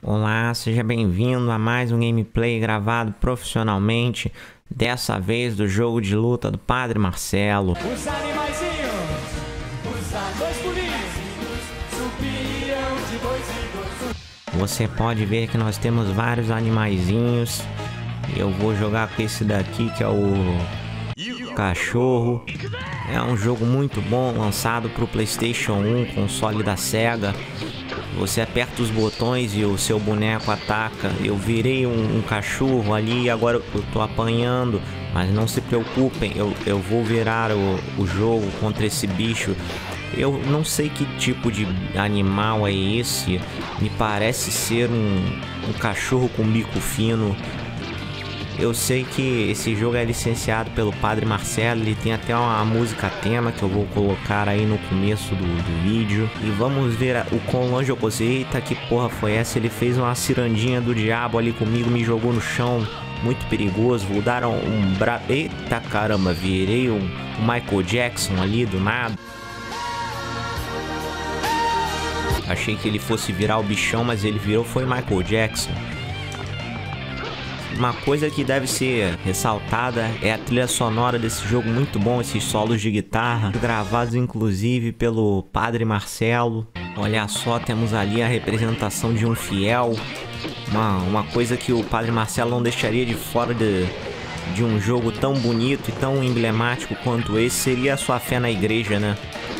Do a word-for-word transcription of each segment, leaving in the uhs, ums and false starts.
Olá, seja bem-vindo a mais um gameplay gravado profissionalmente, dessa vez do jogo de luta do Padre Marcelo. Os animaizinhos, os dois pulinhos, subiam de dois em dois. Você pode ver que nós temos vários animaizinhos. Eu vou jogar com esse daqui que é o cachorro. É um jogo muito bom, lançado para o PlayStation um, console da Sega. Você aperta os botões e o seu boneco ataca. Eu virei um, um cachorro ali e agora eu tô apanhando. Mas não se preocupem, eu, eu vou virar o, o jogo contra esse bicho. Eu não sei que tipo de animal é esse. Me parece ser um, um cachorro com bico fino. Eu sei que esse jogo é licenciado pelo Padre Marcelo, ele tem até uma música tema que eu vou colocar aí no começo do, do vídeo. E vamos ver o quão longe eu consigo. Eita, que porra foi essa? Ele fez uma cirandinha do diabo ali comigo, me jogou no chão. Muito perigoso, vou dar um, um bra... Eita caramba, virei um, um Michael Jackson ali do nada. Achei que ele fosse virar o bichão, mas ele virou foi Michael Jackson. Uma coisa que deve ser ressaltada é a trilha sonora desse jogo, muito bom, esses solos de guitarra, gravados inclusive pelo Padre Marcelo. Olha só, temos ali a representação de um fiel, uma, uma coisa que o Padre Marcelo não deixaria de fora de, de um jogo tão bonito e tão emblemático quanto esse, seria a sua fé na igreja, né?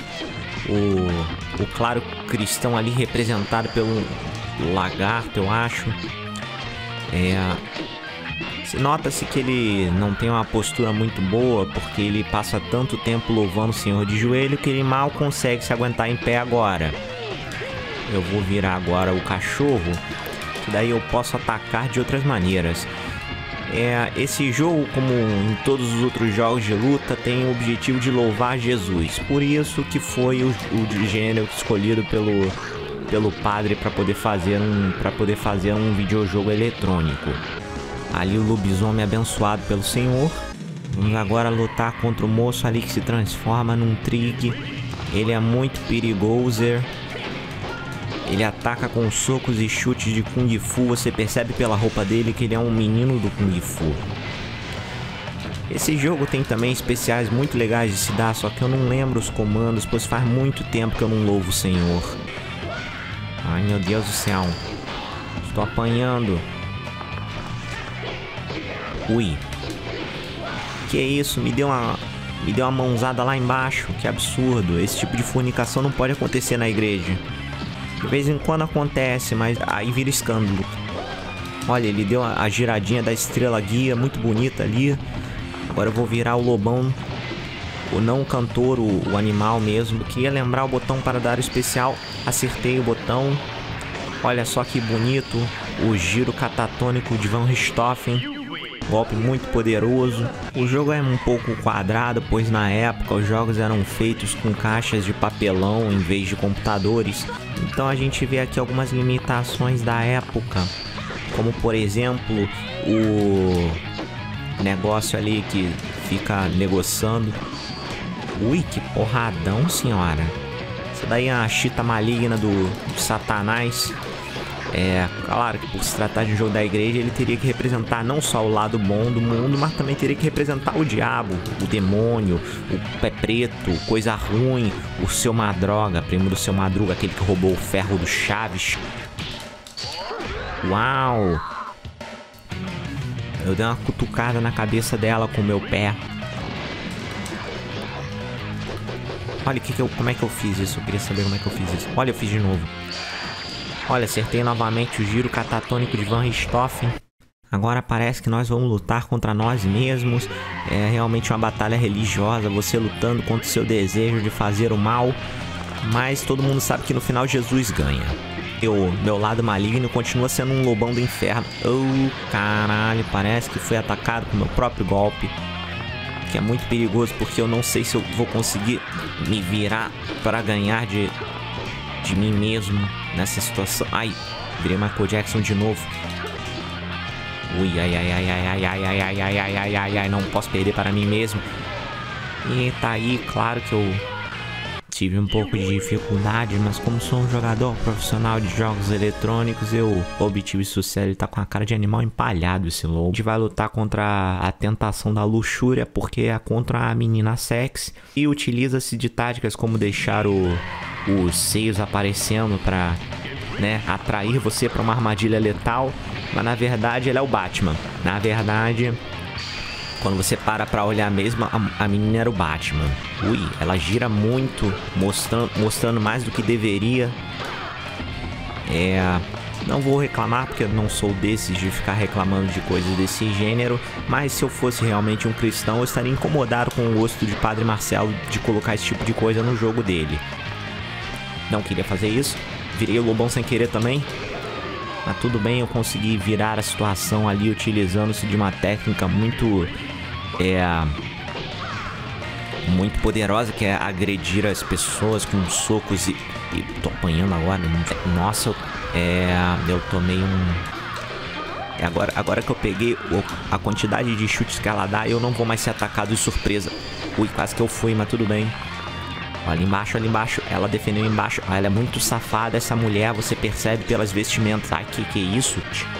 O, o claro cristão ali representado pelo lagarto, eu acho. É... Nota-se que ele não tem uma postura muito boa, porque ele passa tanto tempo louvando o Senhor de joelho que ele mal consegue se aguentar em pé agora. Eu vou virar agora o cachorro, que daí eu posso atacar de outras maneiras. É, esse jogo, como em todos os outros jogos de luta, tem o objetivo de louvar Jesus. Por isso que foi o, o gênero escolhido pelo, pelo padre para poder fazer um, para poder fazer um videojogo eletrônico. Ali o lobisomem abençoado pelo Senhor. Vamos agora lutar contra o moço ali que se transforma num Trig. Ele é muito perigoso. Ele ataca com socos e chutes de Kung Fu. Você percebe pela roupa dele que ele é um menino do Kung Fu. Esse jogo tem também especiais muito legais de se dar, só que eu não lembro os comandos, pois faz muito tempo que eu não louvo o Senhor. Ai, meu Deus do céu. Estou apanhando. Ui. Que isso? Me deu uma me deu uma mãozada lá embaixo. Que absurdo. Esse tipo de fornicação não pode acontecer na igreja. De vez em quando acontece, mas aí vira escândalo. Olha, ele deu a, a giradinha da estrela guia, muito bonita ali. Agora eu vou virar o lobão, o não cantor, o, o animal mesmo. Queria lembrar o botão para dar o especial. Acertei o botão. Olha só que bonito. O giro catatônico de Van Richthofen. Golpe muito poderoso. O jogo é um pouco quadrado, pois na época os jogos eram feitos com caixas de papelão em vez de computadores. Então a gente vê aqui algumas limitações da época, como por exemplo o negócio ali que fica negociando. Ui, que porradão, senhora. Isso daí é a chita maligna do, do Satanás. É, claro que por se tratar de um jogo da igreja, ele teria que representar não só o lado bom do mundo, mas também teria que representar o diabo, o demônio, o pé preto, coisa ruim, o seu Madroga, primo do seu Madruga, aquele que roubou o ferro do Chaves. Uau! Eu dei uma cutucada na cabeça dela com o meu pé. Olha que que eu, como é que eu fiz isso, eu queria saber como é que eu fiz isso. Olha, eu fiz de novo. Olha, acertei novamente o giro catatônico de Van Richthofen. Agora parece que nós vamos lutar contra nós mesmos. É realmente uma batalha religiosa, você lutando contra o seu desejo de fazer o mal. Mas todo mundo sabe que no final Jesus ganha. Eu, meu lado maligno continua sendo um lobão do inferno. Oh, caralho, parece que fui atacado com meu próprio golpe. Que é muito perigoso, porque eu não sei se eu vou conseguir me virar para ganhar de... de mim mesmo nessa situação. Ai, virei Michael Jackson de novo. Ui, ai, ai, ai, ai, ai, ai, ai, ai, ai, ai, ai, ai, ai, não posso perder para mim mesmo. E tá aí, claro que eu tive um pouco de dificuldade, mas como sou um jogador profissional de jogos eletrônicos, eu obtive sucesso. Ele tá com a cara de animal empalhado, esse lobo. A gente vai lutar contra a tentação da luxúria, porque é contra a menina sexy. E utiliza-se de táticas como deixar o, os seios aparecendo pra, né, atrair você pra uma armadilha letal. Mas na verdade ele é o Batman. Na verdade, quando você para pra olhar mesmo, a, a menina era o Batman. Ui, ela gira muito, mostrando, mostrando mais do que deveria. É... Não vou reclamar, porque eu não sou desses de ficar reclamando de coisas desse gênero. Mas se eu fosse realmente um cristão, eu estaria incomodado com o gosto de Padre Marcelo de colocar esse tipo de coisa no jogo dele. Não queria fazer isso. Virei o lobão sem querer também. Mas tudo bem, eu consegui virar a situação ali utilizando-se de uma técnica muito... É... muito poderosa, que é agredir as pessoas com socos e... e tô apanhando agora. Nossa, eu... É... eu tomei um... Agora, agora que eu peguei a quantidade de chutes que ela dá, eu não vou mais ser atacado de surpresa. Ui, quase que eu fui, mas tudo bem. Olha embaixo, ali embaixo. Ela defendeu embaixo. Ah, ela é muito safada, essa mulher. Você percebe pelas vestimentas. Ai, que que é isso?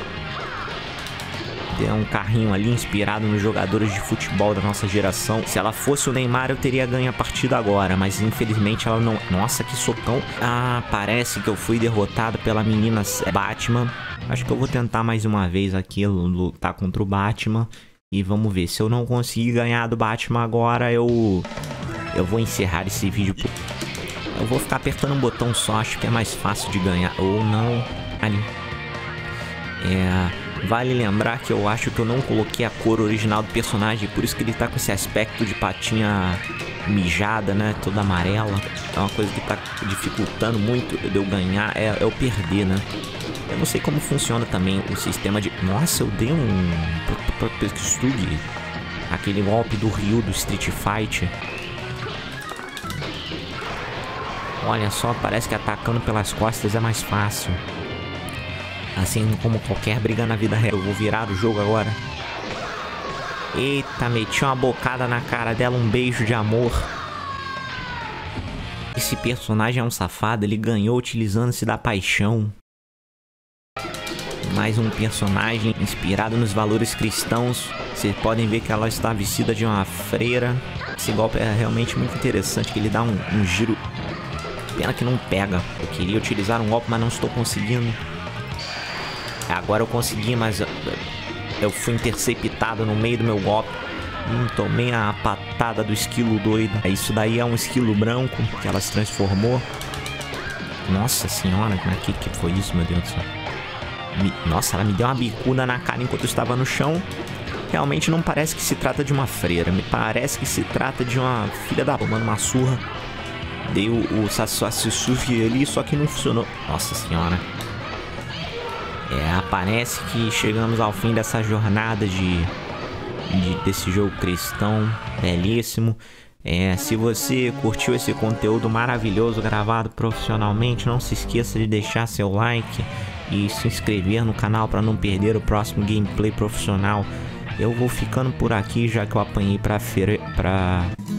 Tem um carrinho ali inspirado nos jogadores de futebol da nossa geração. Se ela fosse o Neymar, eu teria ganho a partida agora. Mas infelizmente ela não... Nossa, que socão. Ah, parece que eu fui derrotado pela menina Batman. Acho que eu vou tentar mais uma vez aqui lutar contra o Batman. E vamos ver. Se eu não conseguir ganhar do Batman agora, eu... Eu vou encerrar esse vídeo. Eu vou ficar apertando um botão só. Acho que é mais fácil de ganhar. Ou não. Ali. É... Vale lembrar que eu acho que eu não coloquei a cor original do personagem. Por isso que ele tá com esse aspecto de patinha mijada, né? Toda amarela. É uma coisa que tá dificultando muito de eu ganhar. É, é eu perder, né? Eu não sei como funciona também o sistema de... Nossa, eu dei um... Aquele golpe do Ryu do Street Fighter. Olha só, parece que atacando pelas costas é mais fácil. Assim como qualquer briga na vida real. Eu vou virar o jogo agora. Eita, meti uma bocada na cara dela, um beijo de amor. Esse personagem é um safado, ele ganhou utilizando-se da paixão. Mais um personagem inspirado nos valores cristãos. Vocês podem ver que ela está vestida de uma freira. Esse golpe é realmente muito interessante, que ele dá um, um giro. Pena que não pega. Eu queria utilizar um golpe, mas não estou conseguindo. Agora eu consegui, mas eu, eu fui interceptado no meio do meu golpe. Hum, tomei a patada do esquilo doido. Isso daí é um esquilo branco que ela se transformou. Nossa senhora, o que, que foi isso, meu Deus do céu? Me, nossa, ela me deu uma bicuda na cara enquanto eu estava no chão. Realmente não parece que se trata de uma freira. Me parece que se trata de uma filha da... Tomando uma surra. Dei o, o Sassufi ali, só que não funcionou. Nossa senhora. É, parece que chegamos ao fim dessa jornada de, de desse jogo cristão belíssimo. É, se você curtiu esse conteúdo maravilhoso gravado profissionalmente, não se esqueça de deixar seu like e se inscrever no canal para não perder o próximo gameplay profissional. Eu vou ficando por aqui, já que eu apanhei pra feira, pra